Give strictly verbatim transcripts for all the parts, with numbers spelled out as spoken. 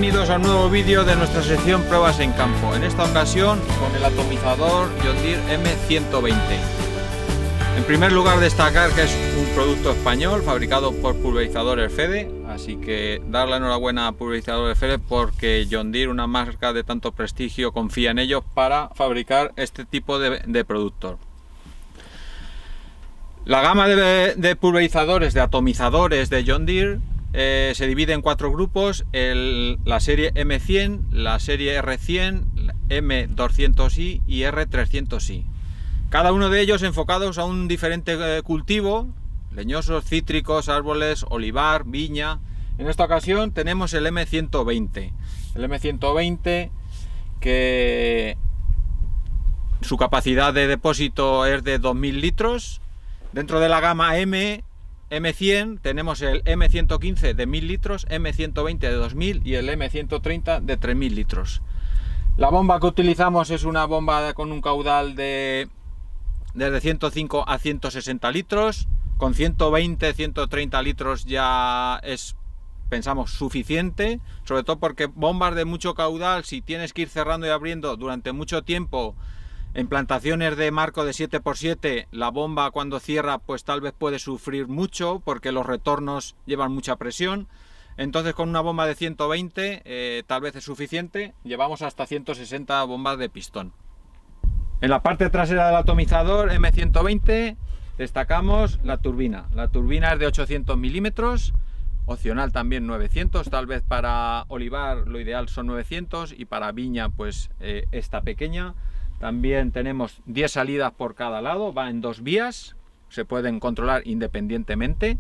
bienvenidos a un nuevo vídeo de nuestra sección Pruebas en Campo. En esta ocasión con el atomizador John Deere M ciento veinte. En primer lugar, destacar que es un producto español fabricado por Pulverizadores Fede, así que dar la enhorabuena a Pulverizadores Fede porque John Deere, una marca de tanto prestigio, confía en ellos para fabricar este tipo de, de productos. La gama de, de pulverizadores, de atomizadores de John Deere eh, se divide en cuatro grupos: el, la serie M cien, la serie R cien, M doscientos i y R trescientos i. Cada uno de ellos enfocados a un diferente cultivo: leñosos, cítricos, árboles, olivar, viña. En esta ocasión tenemos el M ciento veinte. El M ciento veinte, que su capacidad de depósito es de dos mil litros. Dentro de la gama M, M cien tenemos el M ciento quince de mil litros, M ciento veinte de dos mil y el M ciento treinta de tres mil litros. La bomba que utilizamos es una bomba con un caudal de desde ciento cinco a ciento sesenta litros. Con ciento veinte, ciento treinta litros ya es, pensamos, suficiente, sobre todo porque bombas de mucho caudal, si tienes que ir cerrando y abriendo durante mucho tiempo en plantaciones de marco de siete por siete, la bomba cuando cierra pues tal vez puede sufrir mucho porque los retornos llevan mucha presión. Entonces con una bomba de ciento veinte eh, tal vez es suficiente. Llevamos hasta ciento sesenta bombas de pistón. En la parte trasera del atomizador M ciento veinte destacamos la turbina. La turbina es de ochocientos milímetros, opcional también novecientos, tal vez para olivar lo ideal son novecientos y para viña pues eh, esta pequeña. También tenemos diez salidas por cada lado, va en dos vías, se pueden controlar independientemente.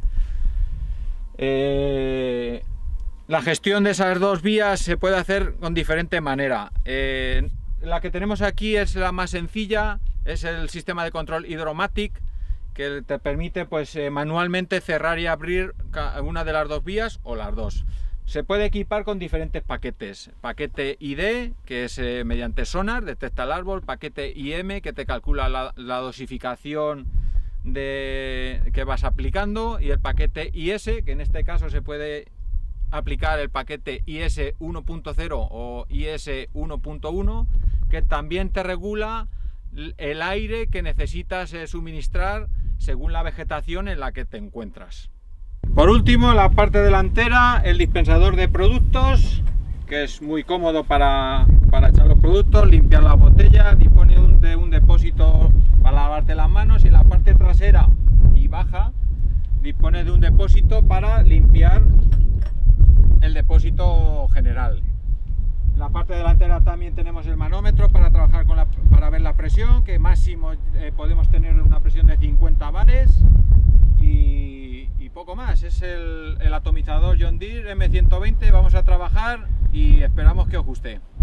Eh, la gestión de esas dos vías se puede hacer con diferente manera. Eh, la que tenemos aquí es la más sencilla, es el sistema de control Hydromatic, que te permite pues eh, manualmente cerrar y abrir una de las dos vías o las dos. Se puede equipar con diferentes paquetes: paquete I D, que es eh, mediante sonar, detecta el árbol; paquete I M, que te calcula la, la dosificación de, que vas aplicando; y el paquete I S, que en este caso se puede aplicar el paquete I S uno punto cero o I S uno punto uno, que también te regula el aire que necesitas eh, suministrar según la vegetación en la que te encuentras. Por último, la parte delantera, el dispensador de productos, que es muy cómodo para, para echar los productos, limpiar las botellas, dispone un, de un depósito para lavarte las manos, y en la parte trasera y baja dispone de un depósito para limpiar el depósito general. En la parte delantera también tenemos el manómetro para trabajar con la, para ver la presión, que máximo eh, podemos tener una presión de cincuenta bares. Y, y poco más. Es el, el atomizador John Deere M ciento veinte. Vamos a trabajar y esperamos que os guste.